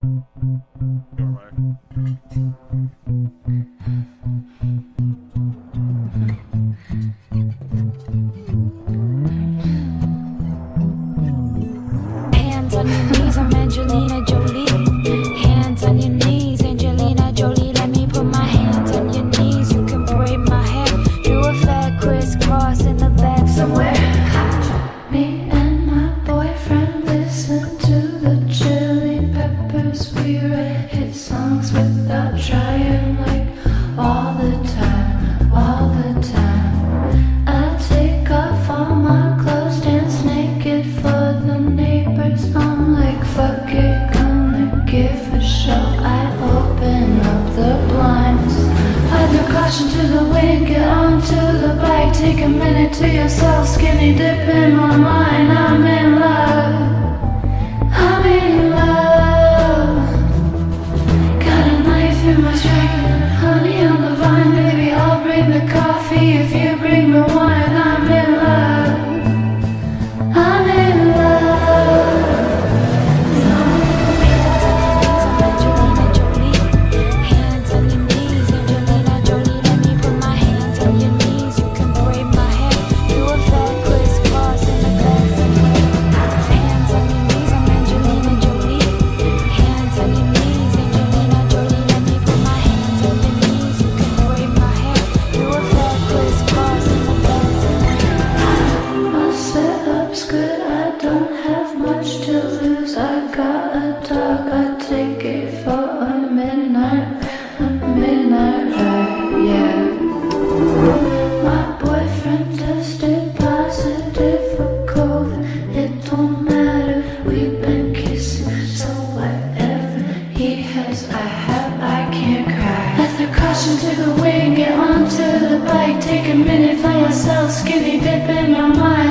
Hands on your knees, I'm Angelina Jolie. Hands on your knees, Angelina Jolie. Let me put my hands on your knees. You can braid my hair, do a fat crisscross in the back somewhere. Me and my boyfriend listen to the Chili Peppers. We write hit songs without trying, like all the time, all the time. I take off all my clothes, dance naked for the neighbors. I'm like, fuck it, gonna give a show. I open up the blinds, I throw caution to the wind, get onto the bike. Take a minute to yourself, skinny dip in my mind. I'm in love, I'm in love. Got a knife in my jacket, honey on the vine. Baby, I'll bring the coffee if you bring the wine. I'm in love, I'm in love. Angelina Jolie. Hands on your knees, Angelina Jolie. Let me put my hands on your knees. You can braid my hair, do a fat crisscross in the back somewhere. Hands on your knees, I'm Angelina Jolie. Hands on your knees, Angelina Jolie. Let me put my hands on your knees. You can braid my hair, do a fat crisscross in the back somewhere. My setup's good, I don't have much to lose. I got a dog, I take it for a midnight ride, yeah. My boyfriend tested positive for COVID. It don't matter, we've been kissing, so whatever he has, I have, I can't cry. I throw caution to the wind, get onto the bike. Take a minute for yourself, skinny dip in my mind.